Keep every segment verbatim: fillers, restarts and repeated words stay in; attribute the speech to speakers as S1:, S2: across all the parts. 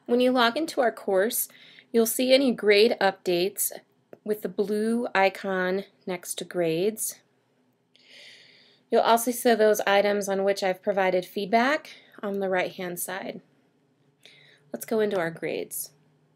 S1: When you log into our course, you'll see any grade updates with the blue icon next to grades. You'll also see those items on which I've provided feedback on the right hand side. Let's go into our grades.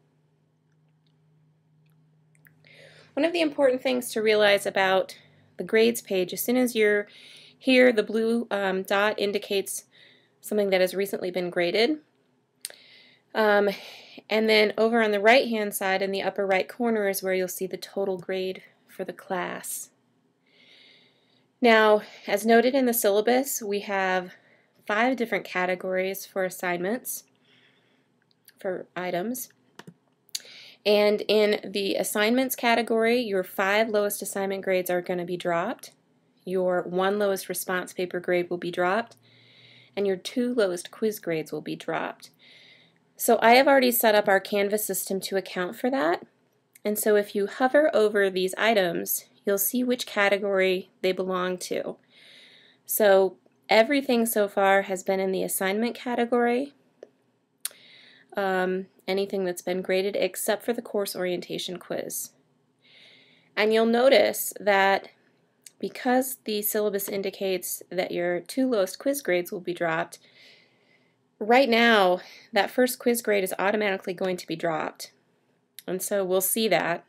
S1: One of the important things to realize about the grades page, as soon as you're here, the blue um, dot indicates something that has recently been graded. Um, and then over on the right hand side in the upper right corner is where you'll see the total grade for the class. Now, as noted in the syllabus, we have five different categories for assignments, for items. And in the assignments category, your five lowest assignment grades are going to be dropped, your one lowest response paper grade will be dropped, and your two lowest quiz grades will be dropped. So I have already set up our Canvas system to account for that, and so if you hover over these items, you'll see which category they belong to. So everything so far has been in the assignment category, um, anything that's been graded except for the course orientation quiz. And you'll notice that because the syllabus indicates that your two lowest quiz grades will be dropped, right now that first quiz grade is automatically going to be dropped. And so we'll see that.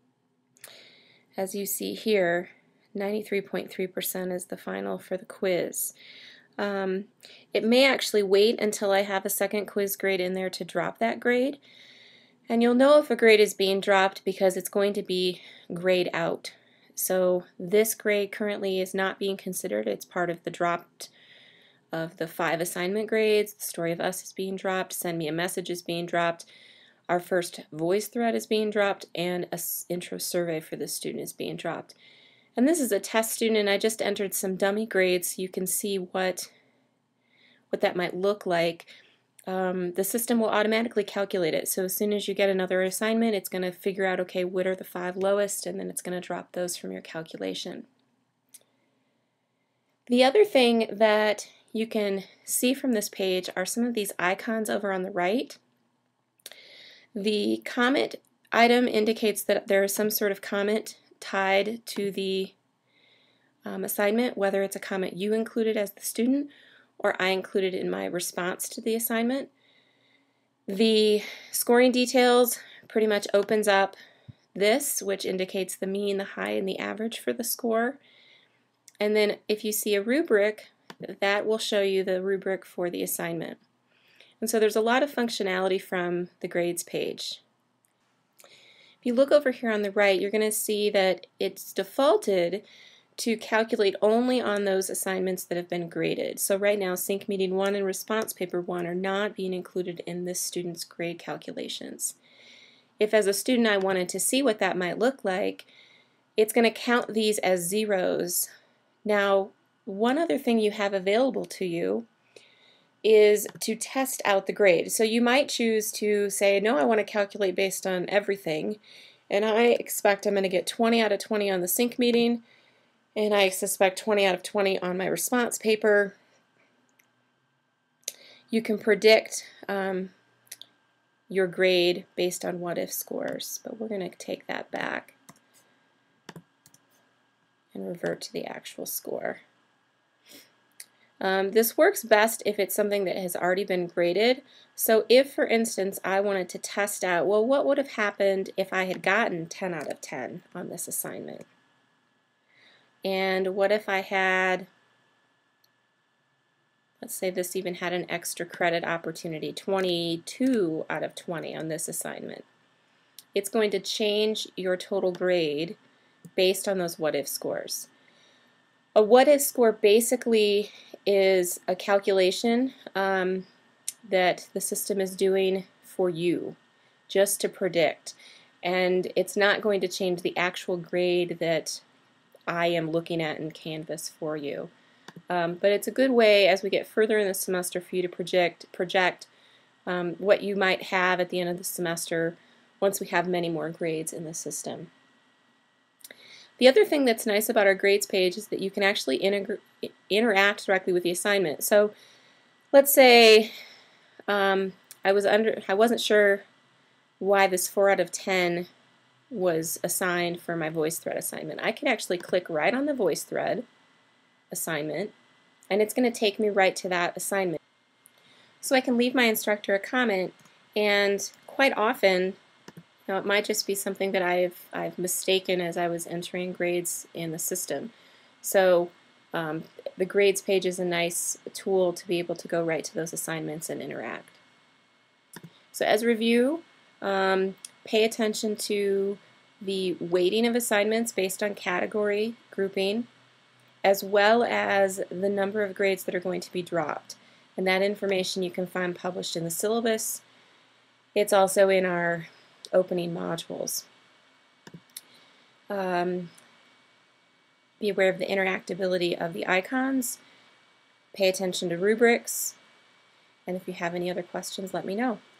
S1: As you see here, ninety-three point three percent is the final for the quiz. Um, it may actually wait until I have a second quiz grade in there to drop that grade. And you'll know if a grade is being dropped because it's going to be grayed out. So this grade currently is not being considered. It's part of the dropped of the five assignment grades. The Story of Us is being dropped. Send Me a Message is being dropped. Our first voice thread is being dropped, and an intro survey for the student is being dropped. And this is a test student, and I just entered some dummy grades so you can see what, what that might look like. Um, the system will automatically calculate it. So as soon as you get another assignment, it's going to figure out, okay, what are the five lowest, and then it's going to drop those from your calculation. The other thing that you can see from this page are some of these icons over on the right. The comment item indicates that there is some sort of comment tied to the um, assignment, whether it's a comment you included as the student or I included in my response to the assignment. The scoring details pretty much opens up this, which indicates the mean, the high, and the average for the score. And then if you see a rubric, that will show you the rubric for the assignment. And so there's a lot of functionality from the grades page. If you look over here on the right, you're going to see that it's defaulted to calculate only on those assignments that have been graded. So right now, Sync Meeting one and Response Paper one are not being included in this student's grade calculations. If as a student I wanted to see what that might look like, it's going to count these as zeros. Now, one other thing you have available to you is to test out the grade. So you might choose to say, no, I want to calculate based on everything, and I expect I'm going to get twenty out of twenty on the sync meeting, and I suspect twenty out of twenty on my response paper. You can predict um, your grade based on what-if scores, but we're going to take that back and revert to the actual score. Um, this works best if it's something that has already been graded. So if, for instance, I wanted to test out, well, what would have happened if I had gotten ten out of ten on this assignment? And what if I had, let's say this even had an extra credit opportunity, twenty-two out of twenty on this assignment? It's going to change your total grade based on those what-if scores. A what-if score basically is a calculation um, that the system is doing for you just to predict, and it's not going to change the actual grade that I am looking at in Canvas for you. Um, but it's a good way as we get further in the semester for you to project, project um, what you might have at the end of the semester once we have many more grades in the system. The other thing that's nice about our grades page is that you can actually interact directly with the assignment. So let's say um, I was under I wasn't sure why this four out of ten was assigned for my VoiceThread assignment. I can actually click right on the VoiceThread assignment, and it's going to take me right to that assignment. So I can leave my instructor a comment, and quite often, you know, it might just be something that I've, I've mistaken as I was entering grades in the system. So um, the grades page is a nice tool to be able to go right to those assignments and interact. So as review, um, pay attention to the weighting of assignments based on category grouping, as well as the number of grades that are going to be dropped. And that information you can find published in the syllabus. It's also in our opening modules. Um, be aware of the interactability of the icons. Pay attention to rubrics. And if you have any other questions, let me know.